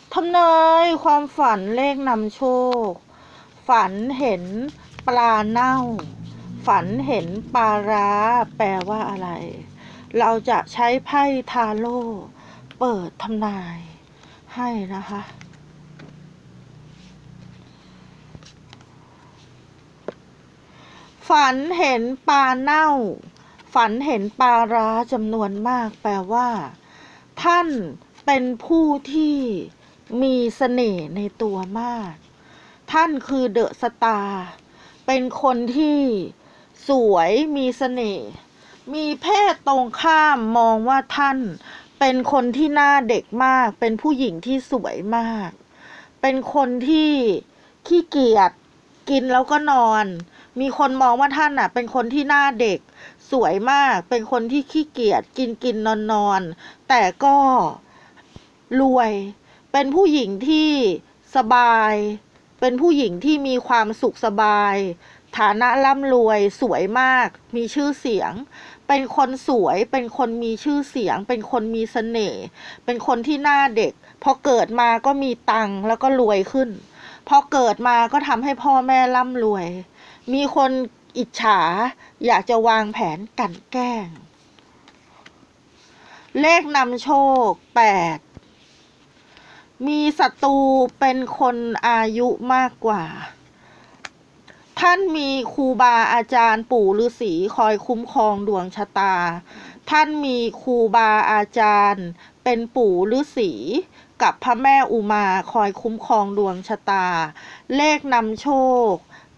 ทำนายความฝันเลขนำโชคฝันเห็นปลาเน่าฝันเห็นปลาร้าแปลว่าอะไรเราจะใช้ไพ่ทาโร่เปิดทำนายให้นะคะฝันเห็นปลาเน่าฝันเห็นปลาร้าจำนวนมากแปลว่าท่านเป็นผู้ที่มีเสน่ห์ในตัวมากท่านคือเดอะสตาร์เป็นคนที่สวยมีเสน่ห์มีเพศตรงข้ามมองว่าท่านเป็นคนที่หน้าเด็กมากเป็นผู้หญิงที่สวยมากเป็นคนที่ขี้เกียจกินแล้วก็นอนมีคนมองว่าท่านเป็นคนที่หน้าเด็กสวยมากเป็นคนที่ขี้เกียจกินนอนแต่ก็รวยเป็นผู้หญิงที่สบายเป็นผู้หญิงที่มีความสุขสบายฐานะร่ำรวยสวยมากมีชื่อเสียงเป็นคนสวยเป็นคนมีชื่อเสียงเป็นคนมีเสน่ห์เป็นคนที่หน้าเด็กพอเกิดมาก็มีตังค์แล้วก็รวยขึ้นพอเกิดมาก็ทำให้พ่อแม่ร่ำรวยมีคนอิจฉาอยากจะวางแผนกลั่นแกล้งเลขนำโชค8มีศัตรูเป็นคนอายุมากกว่าท่านมีครูบาอาจารย์ปู่ฤาษีคอยคุ้มครองดวงชะตาท่านมีครูบาอาจารย์เป็นปู่ฤาษีกับพระแม่อุมาคอยคุ้มครองดวงชะตาเลขนำโชค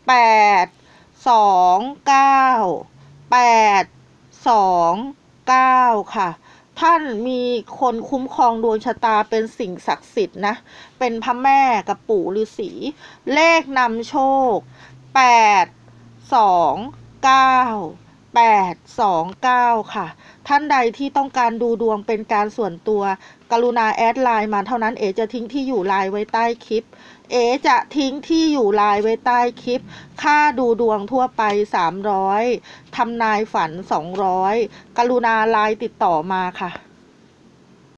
829ค่ะท่านมีคนคุ้มครองดวงชะตาเป็นสิ่งศักดิ์สิทธิ์นะเป็นพระแม่กับปู่ฤาษีเลขนำโชค829ค่ะท่านใดที่ต้องการดูดวงเป็นการส่วนตัวกรุณาแอดไลน์มาเท่านั้นเอ๋จะทิ้งที่อยู่ไลน์ไว้ใต้คลิปเอ๋จะทิ้งที่อยู่ไลน์ไว้ใต้คลิปค่าดูดวงทั่วไป300ทำนายฝัน200กรุณาไลน์ติดต่อมาค่ะ